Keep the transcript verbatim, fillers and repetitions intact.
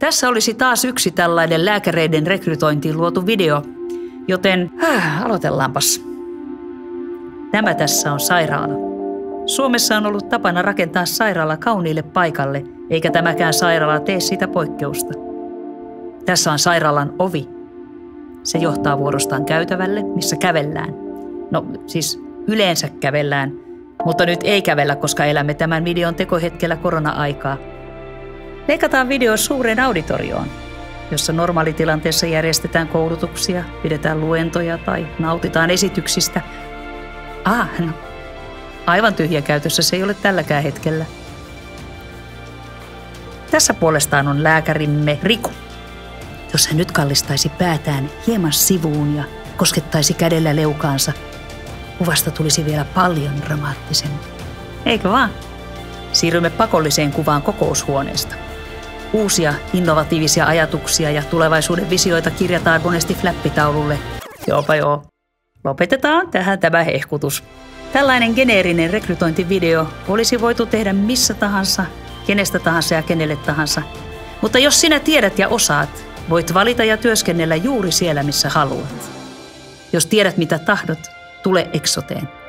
Tässä olisi taas yksi tällainen lääkäreiden rekrytointiin luotu video, joten äh, aloitellaanpas. Tämä tässä on sairaala. Suomessa on ollut tapana rakentaa sairaala kauniille paikalle, eikä tämäkään sairaala tee sitä poikkeusta. Tässä on sairaalan ovi. Se johtaa vuorostaan käytävälle, missä kävellään. No siis yleensä kävellään, mutta nyt ei kävellä, koska elämme tämän videon tekohetkellä korona-aikaa. Leikataan video suureen auditorioon, jossa normaalitilanteessa järjestetään koulutuksia, pidetään luentoja tai nautitaan esityksistä. Ah, no. Aivan tyhjä käytössä se ei ole tälläkään hetkellä. Tässä puolestaan on lääkärimme Riku. Jos hän nyt kallistaisi päätään hieman sivuun ja koskettaisi kädellä leukaansa, kuvasta tulisi vielä paljon dramaattisempi. Eikö vaan? Siirrymme pakolliseen kuvaan kokoushuoneesta. Uusia innovatiivisia ajatuksia ja tulevaisuuden visioita kirjataan monesti fläppitaululle. Joopa joo. Lopetetaan tähän tämä hehkutus. Tällainen geneerinen rekrytointivideo olisi voitu tehdä missä tahansa, kenestä tahansa ja kenelle tahansa. Mutta jos sinä tiedät ja osaat, voit valita ja työskennellä juuri siellä, missä haluat. Jos tiedät mitä tahdot, tule Exoteen.